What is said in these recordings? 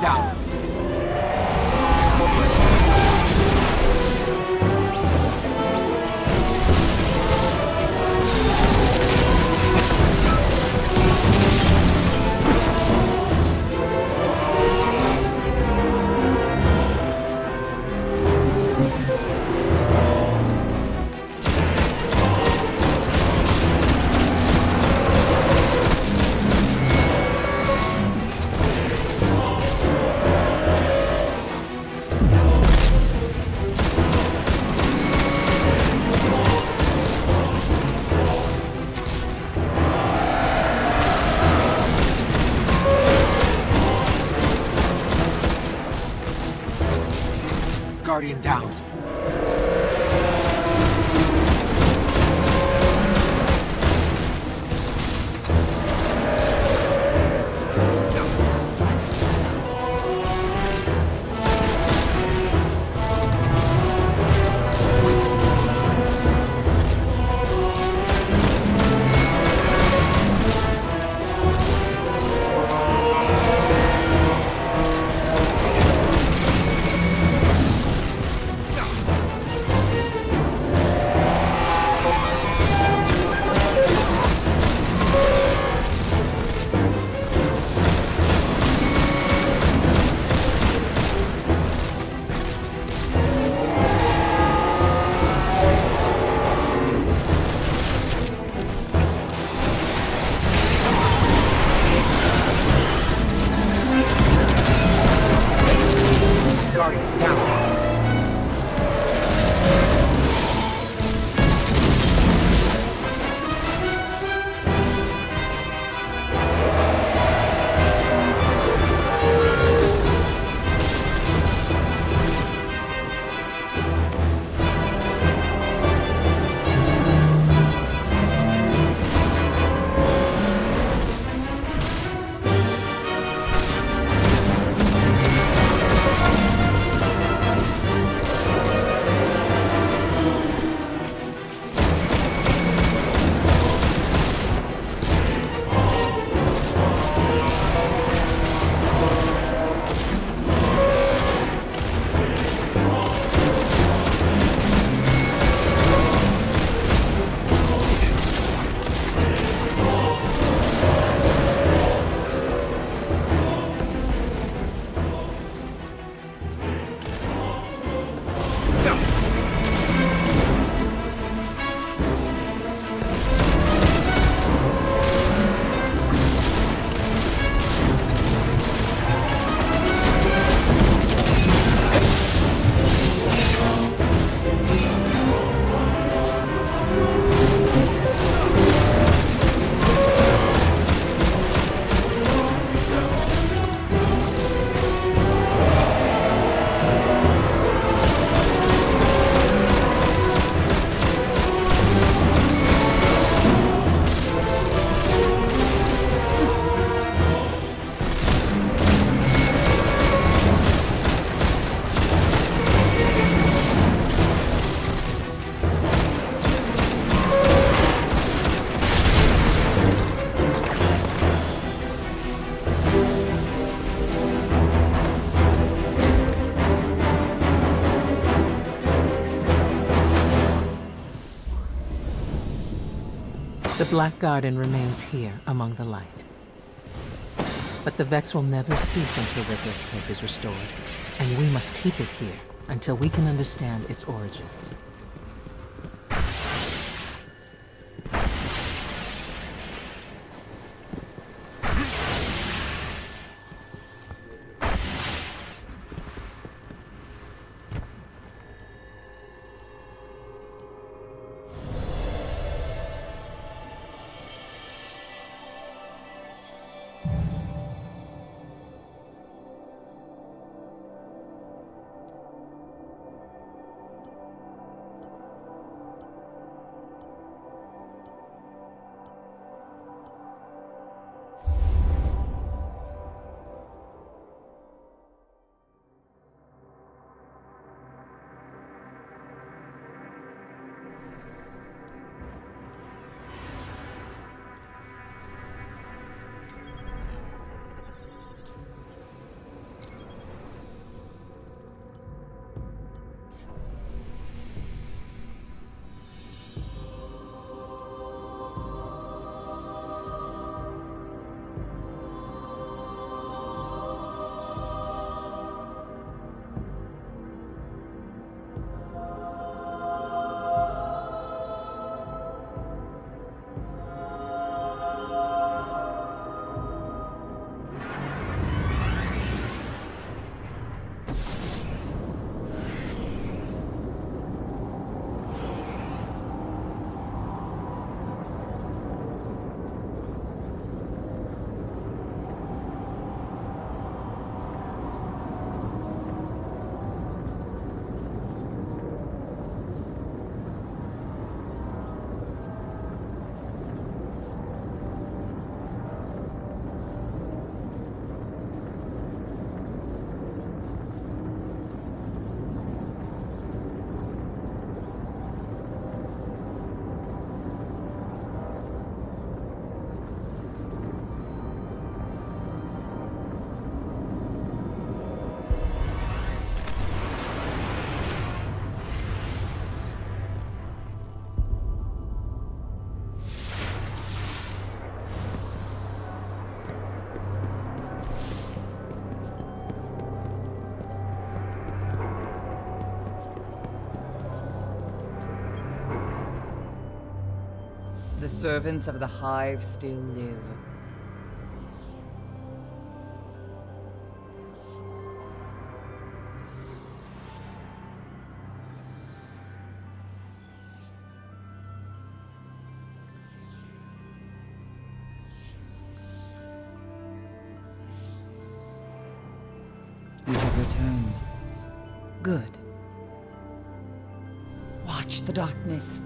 down. Guardian down. Guardian down. The Black Garden remains here among the light. But the Vex will never cease until their birthplace is restored, and we must keep it here until we can understand its origins. the servants of the Hive still live. You have returned. Good. Watch the darkness.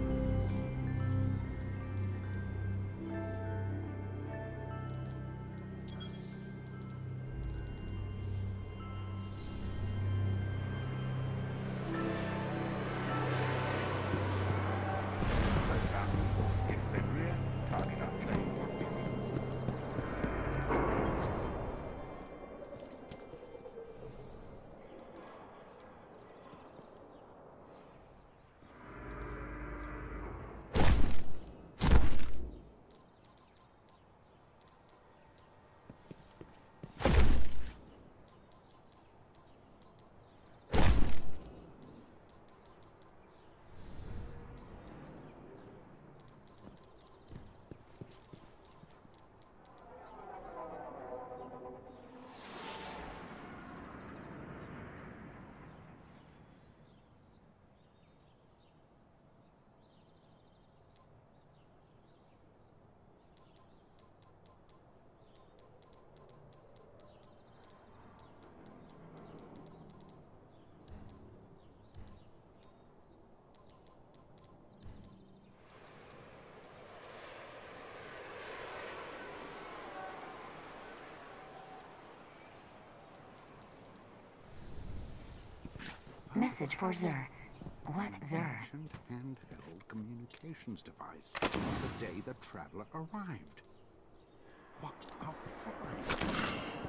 Message for Xur. What's Xur? Ancient handheld communications device the day the traveler arrived. What a find!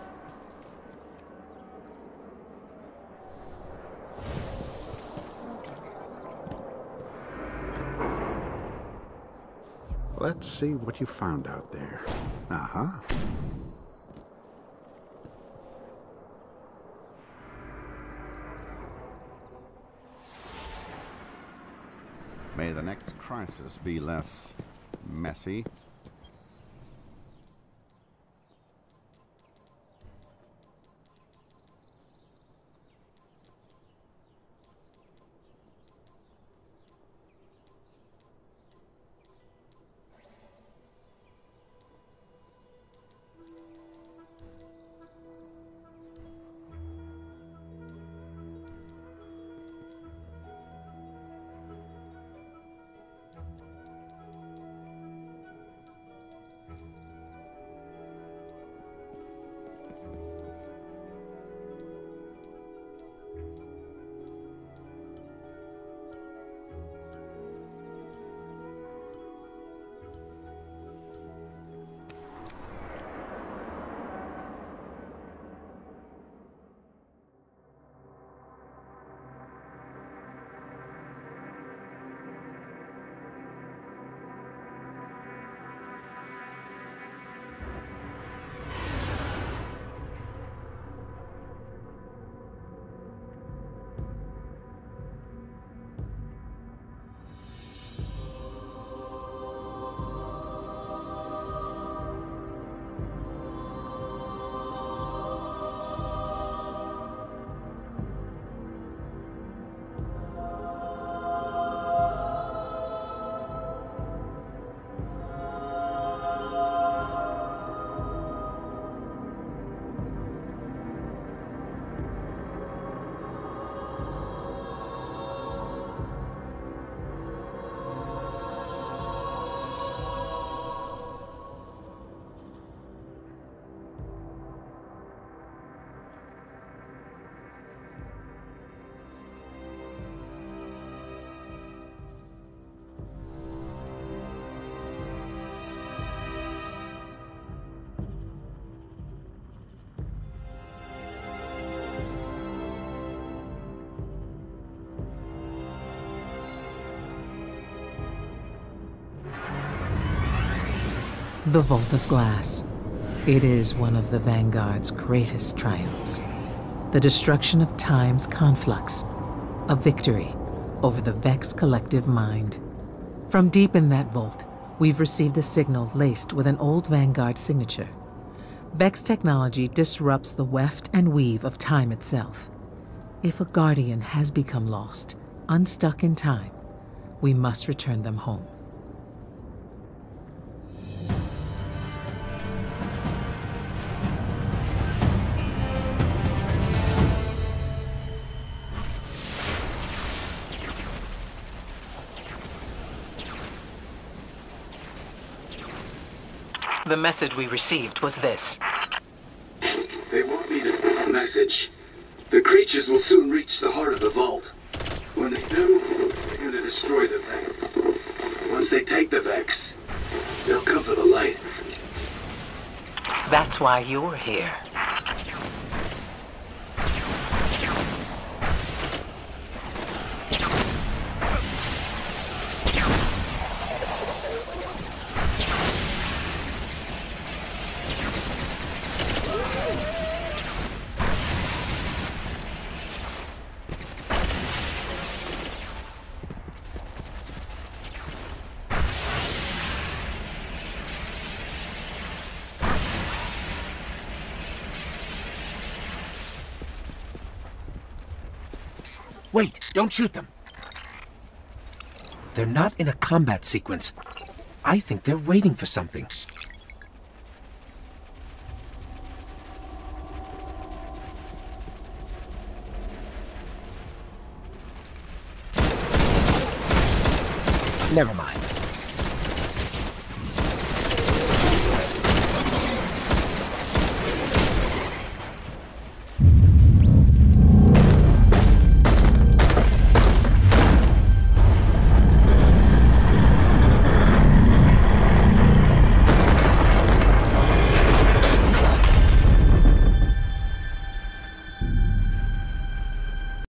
Let's see what you found out there. Uh-huh. May the next crisis be less messy. The Vault of Glass. It is one of the Vanguard's greatest triumphs. The destruction of Time's conflux. A victory over the Vex collective mind. From deep in that vault, We've received a signal laced with an old Vanguard signature. Vex technology disrupts the weft and weave of time itself. If a Guardian has become lost, unstuck in time, we must return them home. The message we received was this. They won't need a message. The creatures will soon reach the heart of the vault. When they do, they're gonna destroy the Vex. Once they take the Vex, they'll come for the light. That's why you're here. Wait, don't shoot them. They're not in a combat sequence. I think they're waiting for something. Never mind.